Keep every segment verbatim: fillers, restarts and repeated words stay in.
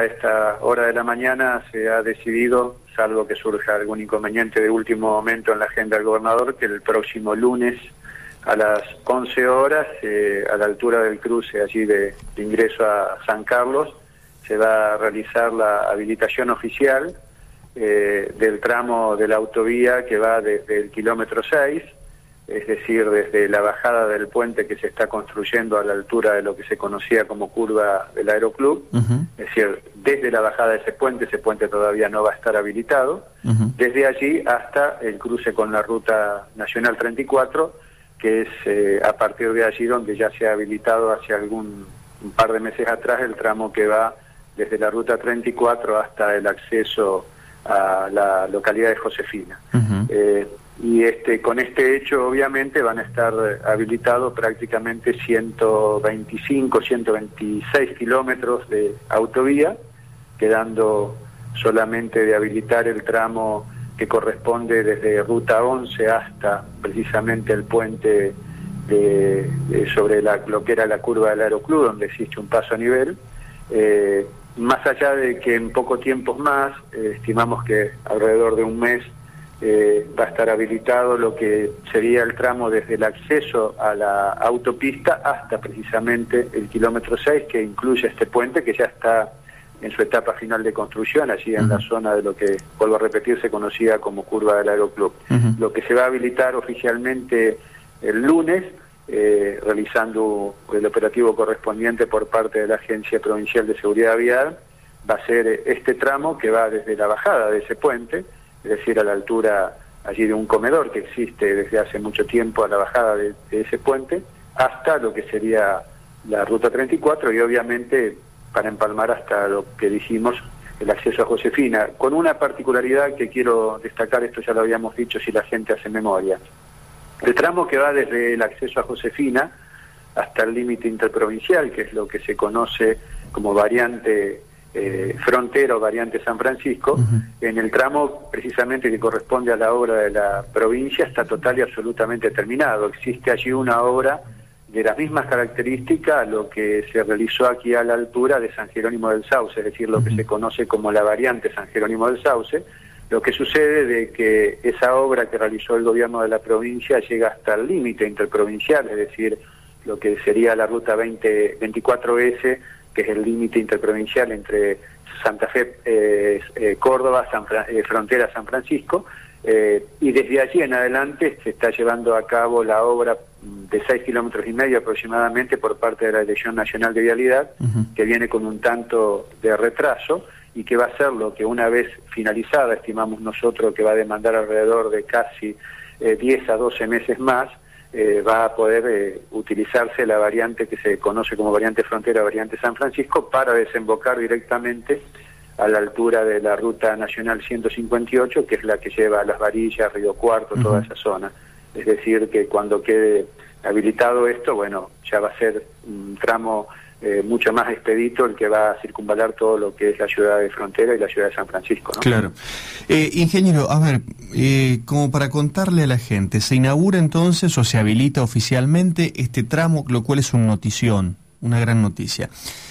A esta hora de la mañana se ha decidido, salvo que surja algún inconveniente de último momento en la agenda del gobernador, que el próximo lunes a las once horas, eh, a la altura del cruce allí de, de ingreso a San Carlos, se va a realizar la habilitación oficial eh, del tramo de la autovía que va desde el kilómetro seis, es decir, desde la bajada del puente que se está construyendo a la altura de lo que se conocía como curva del Aeroclub, uh-huh. Es decir, desde la bajada de ese puente, ese puente todavía no va a estar habilitado, uh-huh. Desde allí hasta el cruce con la Ruta Nacional treinta y cuatro, que es eh, a partir de allí donde ya se ha habilitado hace algún un par de meses atrás el tramo que va desde la Ruta treinta y cuatro hasta el acceso a la localidad de Josefina. Uh-huh. eh, y este con este hecho obviamente van a estar habilitados prácticamente ciento veinticinco, ciento veintiséis kilómetros de autovía, quedando solamente de habilitar el tramo que corresponde desde Ruta once hasta precisamente el puente de, de sobre la, lo que era la curva del Aeroclub, donde existe un paso a nivel. Eh, más allá de que en poco tiempo más, eh, estimamos que alrededor de un mes eh, va a estar habilitado lo que sería el tramo desde el acceso a la autopista hasta precisamente el kilómetro seis, que incluye este puente que ya está en su etapa final de construcción, allí en uh-huh. la zona de lo que, vuelvo a repetir, se conocía como curva del Aeroclub. Uh-huh. Lo que se va a habilitar oficialmente el lunes, eh, realizando el operativo correspondiente por parte de la Agencia Provincial de Seguridad Vial, va a ser este tramo que va desde la bajada de ese puente, es decir, a la altura allí de un comedor que existe desde hace mucho tiempo a la bajada de, de ese puente, hasta lo que sería la Ruta treinta y cuatro y obviamente para empalmar hasta lo que dijimos, el acceso a Josefina, con una particularidad que quiero destacar, esto ya lo habíamos dicho si la gente hace memoria. El tramo que va desde el acceso a Josefina hasta el límite interprovincial, que es lo que se conoce como variante eh, frontera o variante San Francisco, uh-huh. en el tramo precisamente que corresponde a la obra de la provincia está total y absolutamente terminado. Existe allí una obra de las mismas características a lo que se realizó aquí a la altura de San Jerónimo del Sauce, es decir, lo uh-huh. que se conoce como la variante San Jerónimo del Sauce. Lo que sucede de que esa obra que realizó el gobierno de la provincia llega hasta el límite interprovincial, es decir, lo que sería la ruta veinte veinticuatro ese, que es el límite interprovincial entre Santa Fe, eh, eh, Córdoba, San Fra- eh, frontera San Francisco, eh, y desde allí en adelante se está llevando a cabo la obra de seis kilómetros y medio aproximadamente por parte de la Dirección Nacional de Vialidad, uh-huh. que viene con un tanto de retraso y que va a ser lo que una vez finalizada, estimamos nosotros que va a demandar alrededor de casi eh, diez a doce meses más, eh, va a poder eh, utilizarse la variante que se conoce como variante frontera, variante San Francisco, para desembocar directamente a la altura de la Ruta Nacional ciento cincuenta y ocho, que es la que lleva a Las Varillas, Río Cuarto, uh-huh. toda esa zona. Es decir, que cuando quede habilitado esto, bueno, ya va a ser un tramo eh, mucho más expedito el que va a circunvalar todo lo que es la ciudad de Frontera y la ciudad de San Francisco, ¿no? Claro. Eh, ingeniero, a ver, eh, como para contarle a la gente, se inaugura entonces o se habilita oficialmente este tramo, lo cual es una notición, una gran noticia.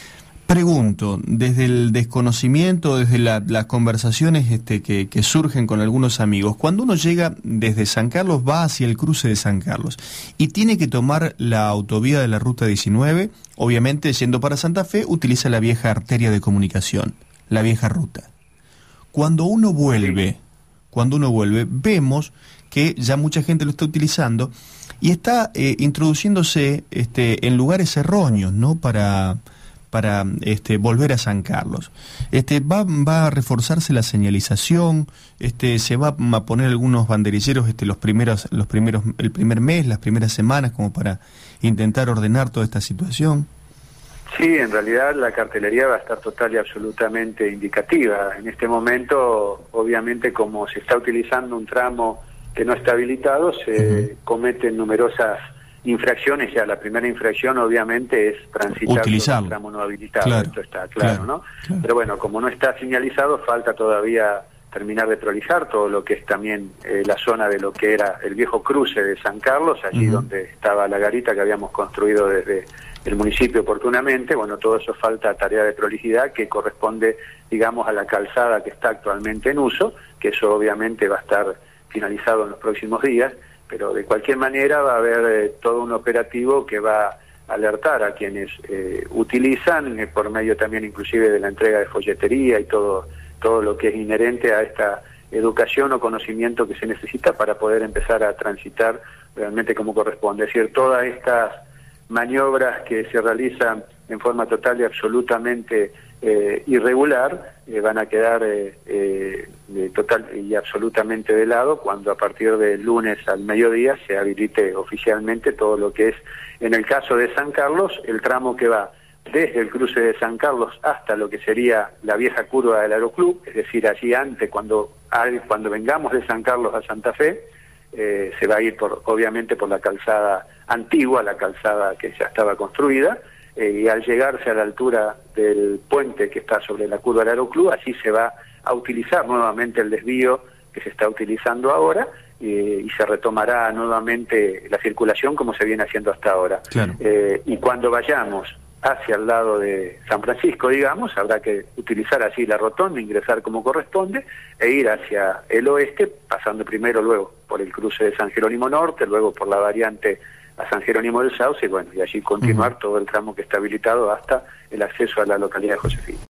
Pregunto, desde el desconocimiento, desde la, las conversaciones este, que, que surgen con algunos amigos, cuando uno llega desde San Carlos, va hacia el cruce de San Carlos y tiene que tomar la autovía de la Ruta diecinueve, obviamente yendo para Santa Fe, utiliza la vieja arteria de comunicación, la vieja ruta. Cuando uno vuelve, cuando uno vuelve, vemos que ya mucha gente lo está utilizando y está eh, introduciéndose este, en lugares erróneos, ¿no?, para... para este volver a San Carlos. Este va va a reforzarse la señalización, este se va a poner algunos banderilleros este los primeros los primeros el primer mes, las primeras semanas, como para intentar ordenar toda esta situación. Sí, en realidad la cartelería va a estar total y absolutamente indicativa. En este momento, obviamente, como se está utilizando un tramo que no está habilitado, se uh-huh. cometen numerosas infracciones. Ya la primera infracción obviamente es transitar el tramo no habilitado, claro, esto está claro, claro, ¿no? Claro. Pero bueno, como no está señalizado, falta todavía terminar de prolijar todo lo que es también eh, la zona de lo que era el viejo cruce de San Carlos, allí uh-huh. donde estaba la garita que habíamos construido desde el municipio oportunamente. Bueno, todo eso falta tarea de prolijidad que corresponde, digamos, a la calzada que está actualmente en uso, que eso obviamente va a estar finalizado en los próximos días, pero de cualquier manera va a haber eh, todo un operativo que va a alertar a quienes eh, utilizan, eh, por medio también inclusive de la entrega de folletería y todo, todo lo que es inherente a esta educación o conocimiento que se necesita para poder empezar a transitar realmente como corresponde. Es decir, todas estas maniobras que se realizan en forma total y absolutamente eh, irregular eh, van a quedar eh, eh, total y absolutamente de lado cuando a partir del lunes al mediodía se habilite oficialmente todo lo que es, en el caso de San Carlos, el tramo que va desde el cruce de San Carlos hasta lo que sería la vieja curva del Aeroclub, es decir, allí antes, cuando, cuando vengamos de San Carlos a Santa Fe, eh, se va a ir por, obviamente por la calzada antigua, la calzada que ya estaba construida, eh, y al llegarse a la altura del puente que está sobre la curva del Aeroclub, así se va a utilizar nuevamente el desvío que se está utilizando ahora, eh, y se retomará nuevamente la circulación como se viene haciendo hasta ahora. Claro. Eh, y cuando vayamos hacia el lado de San Francisco, digamos, habrá que utilizar así la rotonda, ingresar como corresponde, e ir hacia el oeste, pasando primero luego por el cruce de San Jerónimo Norte, luego por la variante a San Jerónimo del Sauce, y bueno, y allí continuar uh-huh. todo el tramo que está habilitado hasta el acceso a la localidad de Josefina.